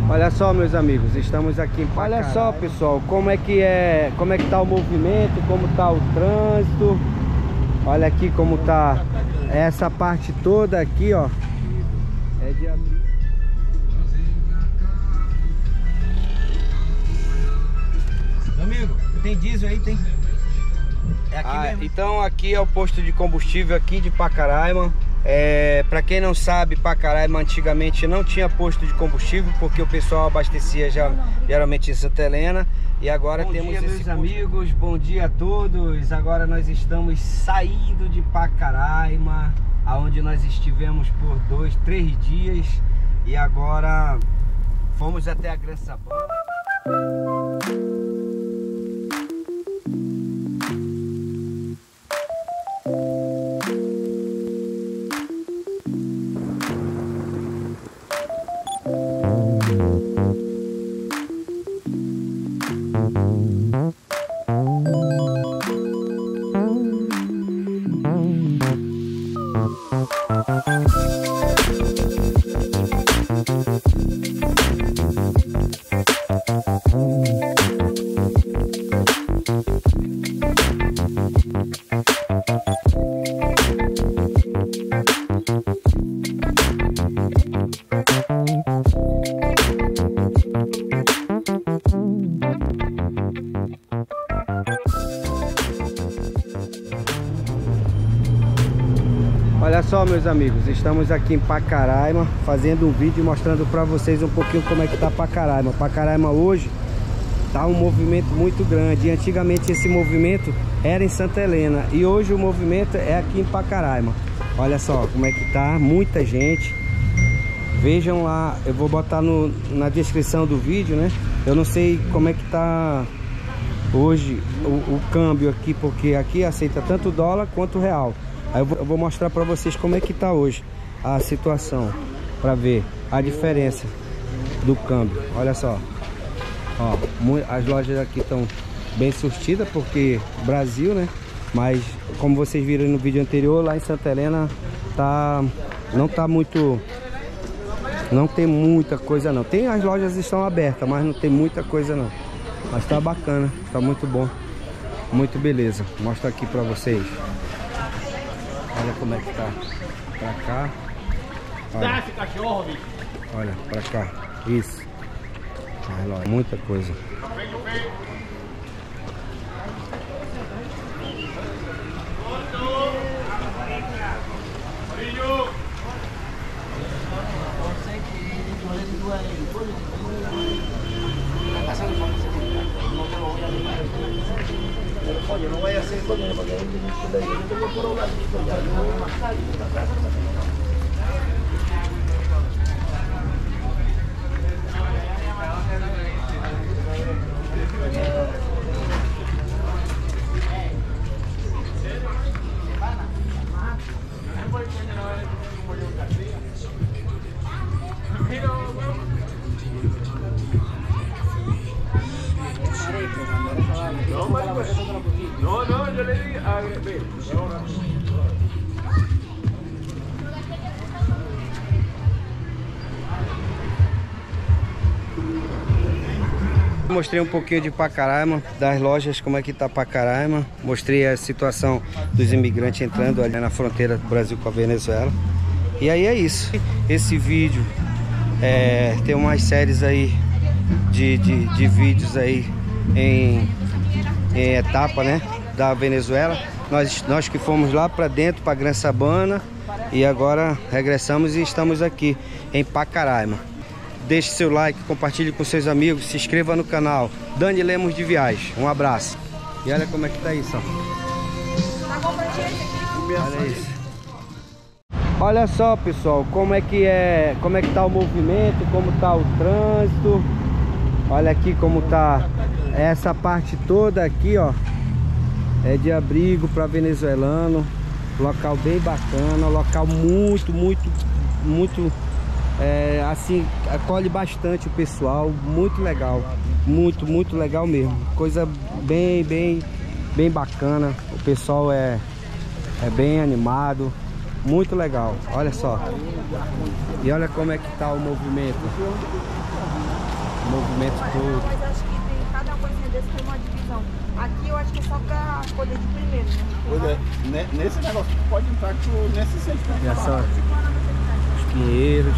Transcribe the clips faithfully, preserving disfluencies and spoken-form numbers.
Olha só, meus amigos, estamos aqui em Pacaraima. Olha só, pessoal, como é que é, como é que tá o movimento, como tá o trânsito. Olha aqui como tá essa parte toda aqui, ó. É de abril. Amigo, tem diesel aí, tem? É aqui ah, mesmo. Então aqui é o posto de combustível aqui de Pacaraima. É, para quem não sabe, Pacaraima antigamente não tinha posto de combustível, porque o pessoal abastecia já geralmente em Santa Helena. E agora bom temos dia, esse meus posto. Amigos, bom dia a todos. Agora nós estamos saindo de Pacaraima, aonde nós estivemos por dois, três dias. E agora fomos até a Gran Sabana. Olha só, meus amigos, estamos aqui em Pacaraima fazendo um vídeo mostrando para vocês um pouquinho como é que tá Pacaraima. Pacaraima hoje tá um movimento muito grande. E antigamente esse movimento era em Santa Helena e hoje o movimento é aqui em Pacaraima. Olha só como é que tá, muita gente. Vejam lá, eu vou botar no, na descrição do vídeo, né? Eu não sei como é que tá hoje o, o câmbio aqui, porque aqui aceita tanto dólar quanto real. Aí eu vou, eu vou mostrar para vocês como é que tá hoje a situação, para ver a diferença do câmbio. Olha só, ó, as lojas aqui estão bem surtidas porque Brasil, né? Mas como vocês viram no vídeo anterior, lá em Santa Helena tá, não tá muito, não tem muita coisa não. Tem, as lojas estão abertas, mas não tem muita coisa não. Mas tá bacana, tá muito bom, muito beleza. Mostro aqui para vocês. Olha como é que tá pra cá. Olha, cachorro, bicho. Olha pra cá. Isso. Olha, muita coisa. Oye, no vaya a hacer coño, porque hay un ministro de yo tengo por hablar, ya no voy a matar, no, no, yo le di a ver, ahora. Mostrei um pouquinho de Pacaraima, das lojas, como é que tá Pacaraima. Mostrei a situação dos imigrantes entrando ali na fronteira do Brasil com a Venezuela. E aí é isso. Esse vídeo é, tem umas séries aí de, de, de vídeos aí em, em etapa, né, da Venezuela. Nós, nós que fomos lá para dentro, para Gran Sabana, e agora regressamos e estamos aqui em Pacaraima. Deixe seu like, compartilhe com seus amigos, se inscreva no canal Dani Lemos de Viagem. Um abraço. E olha como é que tá isso, ó. Olha isso. Olha só, pessoal, como é que é, como é que tá o movimento, como tá o trânsito. Olha aqui como tá essa parte toda aqui, ó. É de abrigo para venezuelano. Local bem bacana, local muito, muito, muito é, assim, acolhe bastante o pessoal, muito legal, muito, muito legal mesmo. Coisa bem, bem, bem bacana. O pessoal é, é bem animado, muito legal. Olha só. E olha como é que tá o movimento. O movimento todo. Mas acho que tem cada coisinha desse tem uma divisão. Aqui eu acho que é só pra poder de primeiro, né? Pois é, nesse negócio pode entrar nesse centro. Olha só, os pinheiros.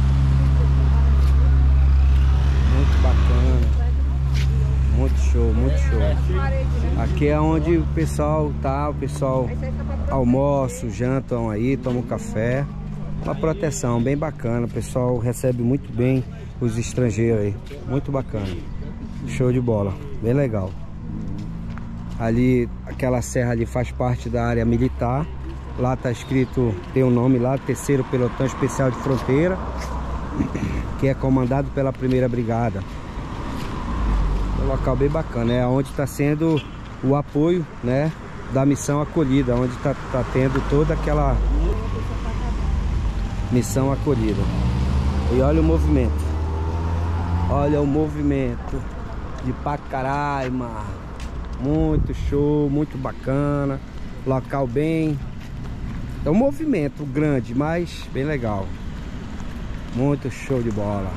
Muito bacana. Muito show, muito show. Aqui é onde o pessoal tá, o pessoal almoça, jantam aí, toma um café. Uma proteção bem bacana, o pessoal recebe muito bem os estrangeiros aí. Muito bacana. Show de bola, bem legal. Ali, aquela serra ali faz parte da área militar. Lá tá escrito, tem o um nome lá, Terceiro Pelotão Especial de Fronteira, que é comandado pela primeira Brigada. É um local bem bacana, é onde está sendo o apoio, né, da missão acolhida, onde está tá tendo toda aquela missão acolhida. E olha o movimento, olha o movimento de Pacaraima, muito show, muito bacana, local bem, é um movimento grande, mas bem legal, muito show de bola.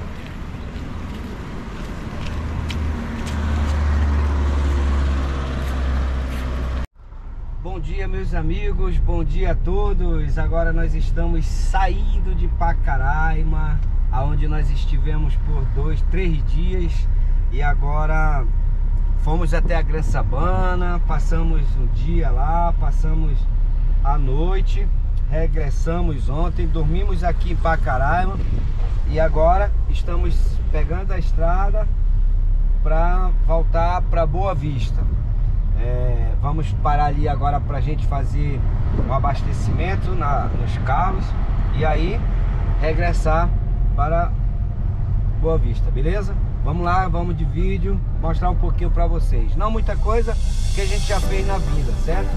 Bom dia, meus amigos, bom dia a todos. Agora nós estamos saindo de Pacaraima, aonde nós estivemos por dois, três dias, e agora fomos até a Gran Sabana, passamos um dia lá, passamos a noite, regressamos ontem, dormimos aqui em Pacaraima e agora estamos pegando a estrada para voltar para Boa Vista. É, vamos parar ali agora para a gente fazer um abastecimento na, nos carros e aí regressar para Boa Vista, beleza? Vamos lá, vamos de vídeo, mostrar um pouquinho para vocês. Não muita coisa que a gente já fez na vida, certo?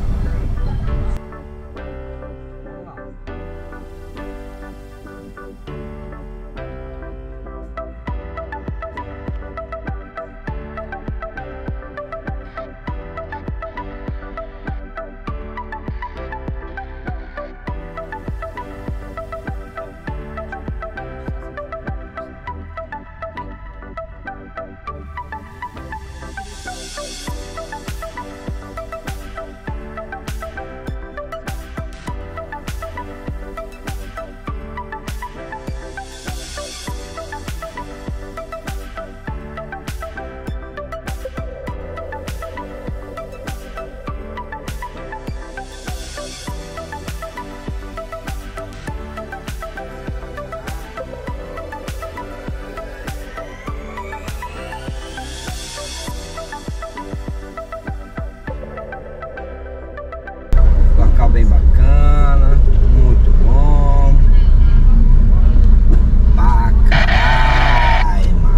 Bem bacana, muito bom. Pacaraima.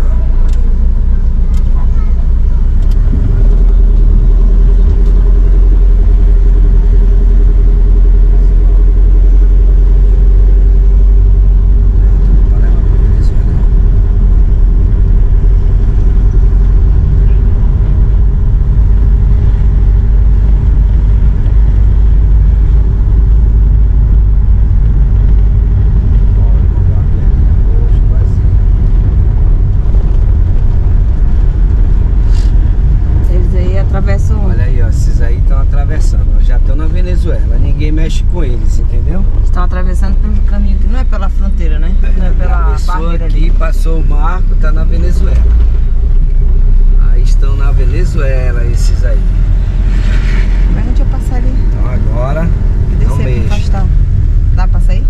Já estão na Venezuela, ninguém mexe com eles, entendeu? Estão atravessando pelo caminho que não é pela fronteira, né? É, não é pela barreira aqui, ali. Passou o marco, tá na Venezuela. Aí estão na Venezuela esses aí. Mas a gente ia passar ali. Então agora não mexe. Dá pra sair?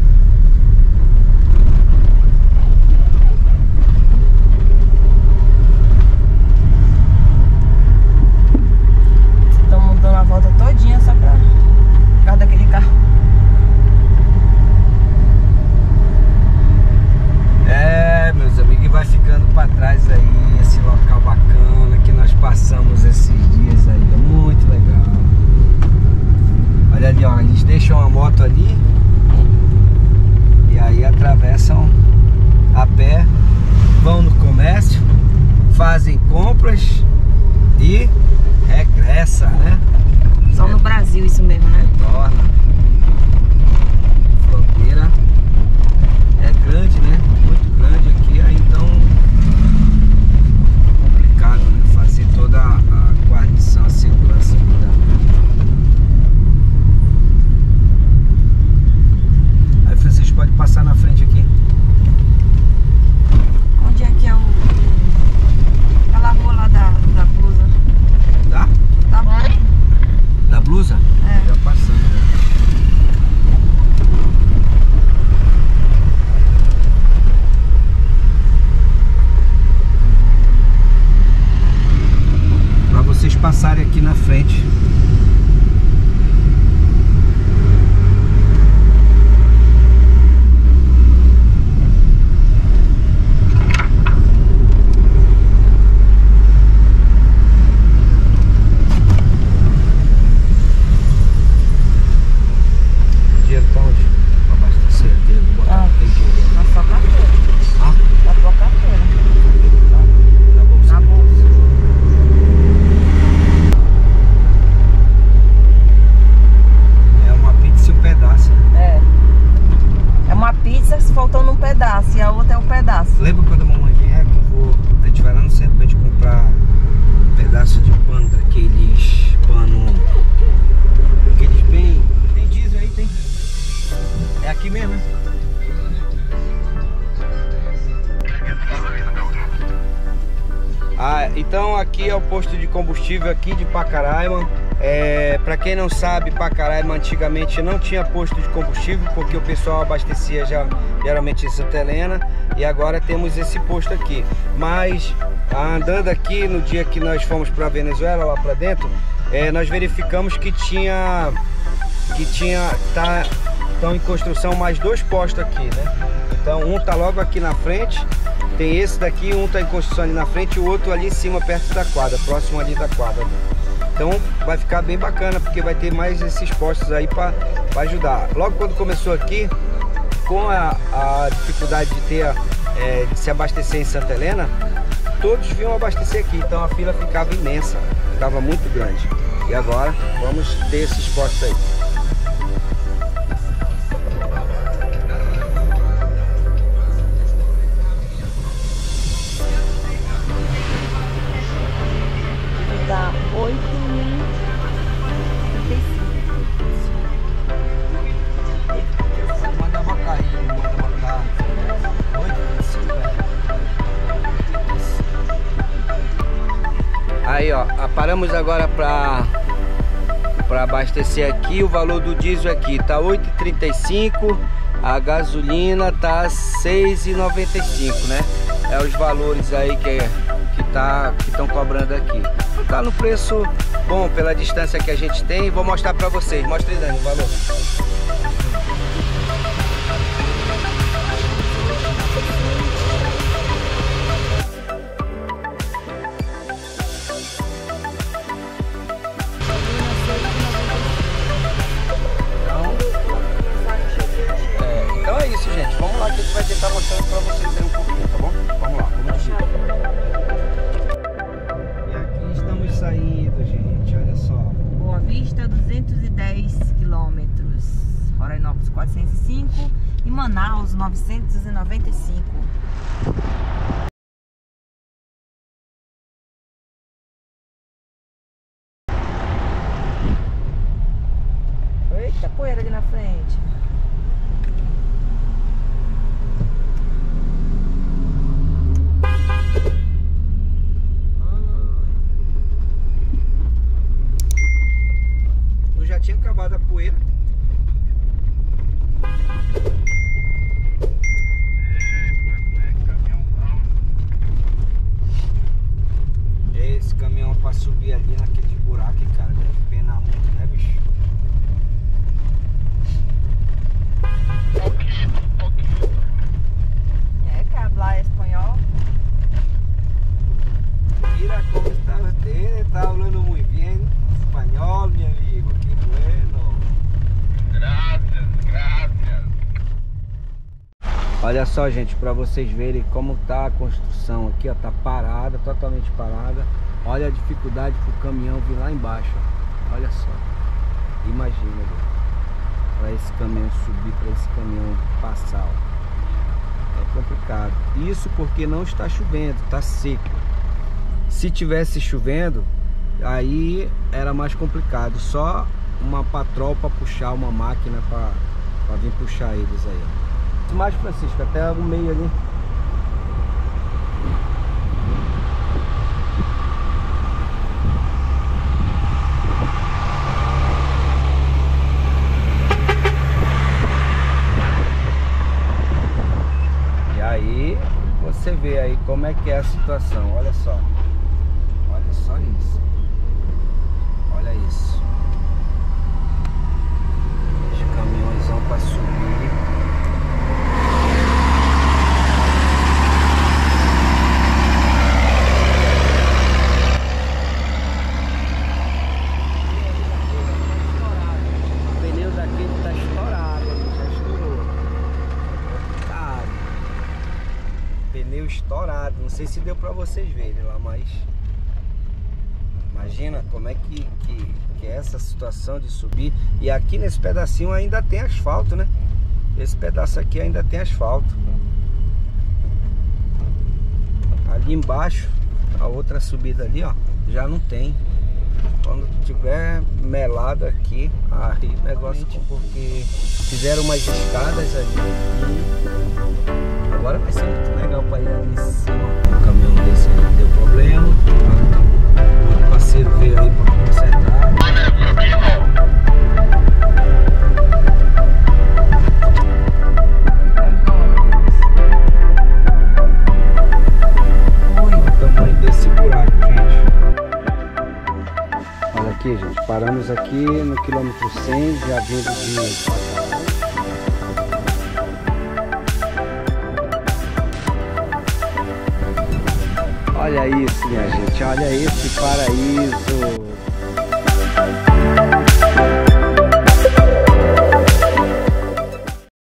Dando a volta todinha só pra por causa daquele carro. É, meus amigos, e vai ficando pra trás aí esse local bacana que nós passamos esses dias aí, é muito legal. Olha ali, ó, eles deixam a moto ali e aí atravessam a pé, vão no comércio, fazem compras e regressa, né? Só no Brasil isso mesmo, né? Retorna. A fronteira é grande, né? Muito grande aqui, aí então frente. Faltando um pedaço e a outra é um pedaço. Lembra quando a mamãe vier que eu vou, a gente vai lá no centro pra gente comprar um pedaço de pano daqueles pano, aqueles bem... Tem diesel aí, tem. É aqui mesmo, né? Ah, então aqui é o posto de combustível aqui de Pacaraima. É, para quem não sabe, Pacaraima antigamente não tinha posto de combustível, porque o pessoal abastecia já geralmente em Santa Helena, e agora temos esse posto aqui. Mas andando aqui no dia que nós fomos para a Venezuela, lá para dentro, é, nós verificamos que tinha que tinha tá estão em construção mais dois postos aqui, né? Então um tá logo aqui na frente, tem esse daqui, um tá em construção ali na frente e o outro ali em cima perto da quadra, próximo ali da quadra. Então vai ficar bem bacana, porque vai ter mais esses postos aí para ajudar. Logo quando começou aqui, com a, a dificuldade de ter é, de se abastecer em Santa Helena, todos vinham abastecer aqui, então a fila ficava imensa, ficava muito grande. E agora vamos ter esses postos aí. Dá oito e Manda macaí, manda macaí. Aí ó, paramos agora para para abastecer aqui. O valor do diesel aqui tá oito e trinta e cinco, a gasolina tá seis e noventa e cinco, né? É os valores aí que que tá que estão cobrando aqui. Tá no preço bom pela distância que a gente tem. Vou mostrar para vocês. Mostre aí, Dani, o valor. Então é isso, gente. Vamos lá que a gente vai tentar mostrando para vocês aí um pouquinho, tá bom? Vamos lá, vamos dizer. E aqui estamos saindo, gente. Olha só. Boa Vista, duzentos e dez quilômetros. Florianópolis, quatrocentos e cinco. E Manaus, novecentos e noventa e cinco. Eita, poeira ali na frente. Eu já tinha acabado a poeira. Esse caminhão para subir ali naquele buraco, cara, deve penar muito, né, bicho? É, que hablar espanhol. Mira como está usted, está hablando muy bien español, mi amigo, que bueno. Gracias, gracias. Olha só, gente, para vocês verem como tá a construção aqui, ó, tá parada, totalmente parada. Olha a dificuldade pro caminhão vir lá embaixo, ó. Olha só. Imagina, para esse caminhão subir, para esse caminhão passar, ó. É complicado. Isso porque não está chovendo, tá seco. Se tivesse chovendo, aí era mais complicado. Só uma patrol para puxar uma máquina para vir puxar eles aí. Mais, Francisco, até o meio ali. E aí você vê aí como é que é a situação. Olha só. Olha só isso. Olha isso. Os caminhões vão para subir. O pneu daqui tá estourado, já estourou. Tá. Pneu estourado. Não sei se deu para vocês verem lá, mas imagina como é que, que, que é essa situação de subir. E aqui nesse pedacinho ainda tem asfalto, né? Esse pedaço aqui ainda tem asfalto. Ali embaixo, a outra subida ali, ó, já não tem. Quando tiver melado aqui, aí o negócio, porque fizeram umas escadas ali. E agora vai ser muito legal para ir ali em cima. O caminhão desse aí deu problema. O parceiro veio aí para consertar. Olha o tamanho desse buraco, gente. Olha aqui, gente. Paramos aqui no quilômetro cem, já vindo de Pacará. Olha isso, minha gente, olha esse paraíso.